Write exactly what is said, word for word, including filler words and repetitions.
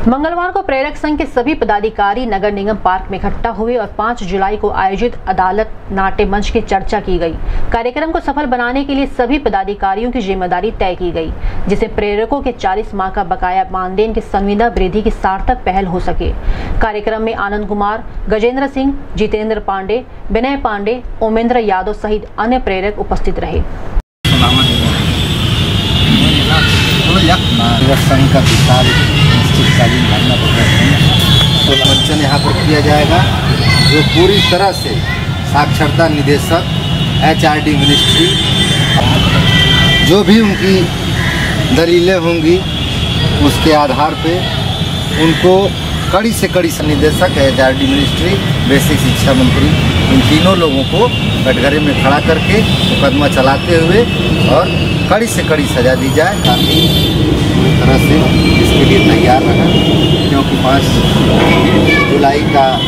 मंगलवार को प्रेरक संघ के सभी पदाधिकारी नगर निगम पार्क में इकट्ठा हुए और पाँच जुलाई को आयोजित अदालत नाट्य मंच की चर्चा की गई। कार्यक्रम को सफल बनाने के लिए सभी पदाधिकारियों की जिम्मेदारी तय की गई, जिसे प्रेरकों के चालीस माह का बकाया मानदेन की संविदा वृद्धि की सार्थक पहल हो सके। कार्यक्रम में आनंद कुमार, गजेंद्र सिंह, जितेंद्र पांडे, विनय पांडे, ओमेंद्र यादव सहित अन्य प्रेरक उपस्थित रहे। संघ का विशाल निश्चितकालीन धरना प्रदर्शन यहाँ पर किया जाएगा, जो पूरी तरह से साक्षरता निदेशक, एच आर डी मिनिस्ट्री, जो भी उनकी दलीलें होंगी उसके आधार पे उनको कड़ी से कड़ी निदेशक, H R D ministry, basic शिक्षा मंत्री, इन तीनों लोगों को कटघरे में खड़ा करके मुकदमा चलाते हुए और कड़ी से कड़ी सजा दी जाए। गांधी पूरी तरह से इसके लिए तैयार रहा, क्योंकि पाँच जुलाई का